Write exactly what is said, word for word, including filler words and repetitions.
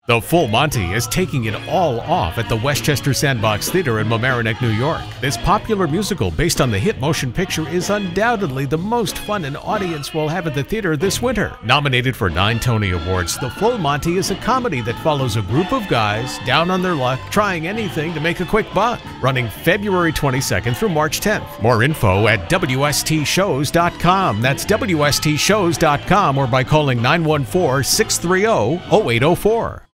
The Full Monty is taking it all off at the Westchester Sandbox Theater in Mamaroneck, New York. This popular musical based on the hit motion picture is undoubtedly the most fun an audience will have at the theater this winter. Nominated for nine Tony Awards, The Full Monty is a comedy that follows a group of guys down on their luck trying anything to make a quick buck. Running February twenty-second through March tenth. More info at W S T shows dot com. That's W S T shows dot com or by calling nine one four, six three zero, zero eight zero four.